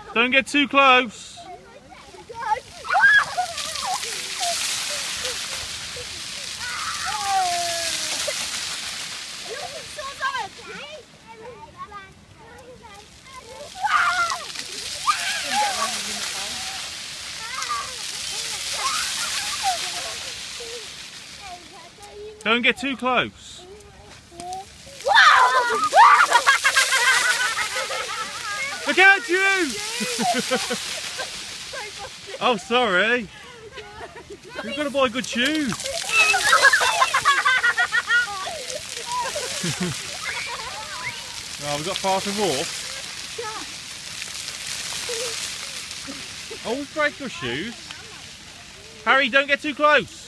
Don't get too close. Don't get too close. Look out, you! Oh, sorry. You've got to buy good shoes. Oh, we've got far to walk. Oh, we've break your shoes. Harry, don't get too close.